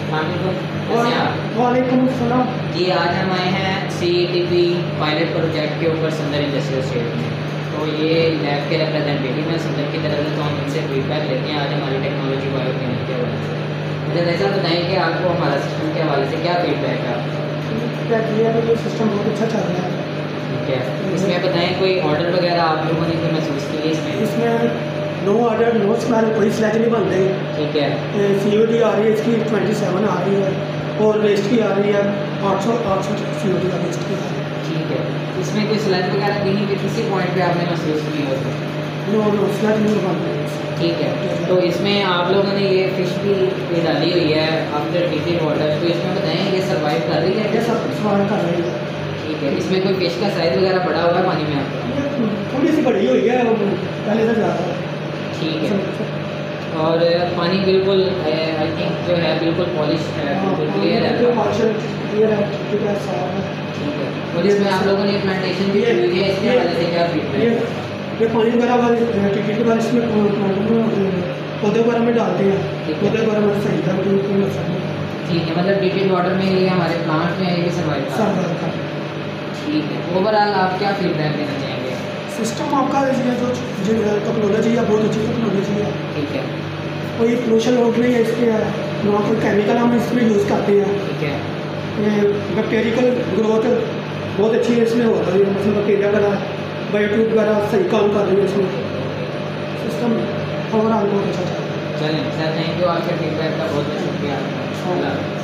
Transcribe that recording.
वालेकुम अस्सलाम। जी, आज हम आए हैं CETP पायलट प्रोजेक्ट के ऊपर संदर इंडस्ट्रियल स्टेट में। तो ये लैब के रिप्रेजेंटेटिव हैं संदर की तरफ से, तो हम इनसे फीडबैक लेते हैं आज हमारी टेक्नोलॉजी बायोकेमिक के हवाले से। मुझे ऐसा बताएं कि आपको हमारा सिस्टम के हवाले से क्या फीडबैक है आपका? तो सिस्टम बहुत अच्छा चल रहा है। ठीक है, इसमें बताएं कोई ऑर्डर वगैरह आप लोगों ने कोई महसूस किए इसमें नो ऑर्डर नो स्मेल कोई स्लैज नहीं बन रही। ठीक है, COD आ रही है इसकी 27 आ रही है और वेस्ट की आ रही है 800 COD का वेस्ट की आ रही है। ठीक है, इसमें कोई स्लैज वगैरह कहीं पे किसी पॉइंट पे आपने महसूस की हो? नो स्लैज नहीं बन रही। ठीक है, तो इसमें आप लोगों ने ये फिश भी ये डाली हुई है आफ्टर हीटिंग वाटर, तो इसमें बताएं ये सर्वाइव कर रही है? ये सब सवाल कर रही है। ठीक है, इसमें कोई फिश का साइज वगैरह बढ़ा हुआ है पानी में आपका? ये थोड़ी सी बड़ी हुई है पहले से ज़्यादा। ठीक है, और पानी बिल्कुल आई थिंक जो है बिल्कुल पॉलिश है, बिल्कुल क्लियर है। ठीक है, और इसमें आप लोगों ने प्लांटेशन भी की हुई है, इसके हवाले से क्या फीडबैक? ये पानी वगैरह वाले टिकट के बाद इसमें पौधे वगैरह में डालते हैं, पौधे वगैरह में सही था कोई मसला नहीं। ठीक है, मतलब डिटेड वाटर में ये हमारे प्लांट में ये भी सर्वाइव कर। ठीक है, ओवरऑल आप क्या फीडबैक देना चाहेंगे? सिस्टम आपका ये जो टेक्नोलॉजी है बहुत अच्छी टेक्नोलॉजी है। ठीक है, कोई पोल्यूशन रोड नहीं है इसके, ना कोई केमिकल हम इसमें यूज़ करते हैं। ठीक है, ये बैक्टीरियल ग्रोथ बहुत अच्छी है इसमें हो रही है, मतलब बैक्टीरिया वगैरह बायोट्यूब वगैरह सही काम कर रही है इसमें। सिस्टम ओवरऑल बहुत अच्छा चल रहा है। चलें सर, थैंक यू आपके फीडबैक का बहुत बहुत शुक्रिया।